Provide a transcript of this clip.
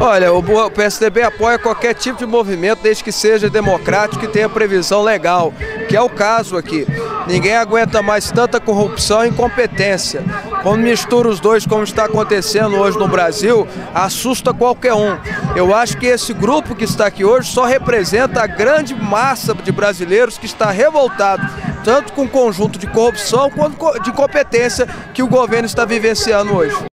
Olha, o PSDB apoia qualquer tipo de movimento desde que seja democrático e tenha previsão legal, que é o caso aqui. Ninguém aguenta mais tanta corrupção e incompetência. Quando mistura os dois, como está acontecendo hoje no Brasil, assusta qualquer um. Eu acho que esse grupo que está aqui hoje só representa a grande massa de brasileiros que está revoltado, tanto com o conjunto de corrupção quanto de incompetência que o governo está vivenciando hoje.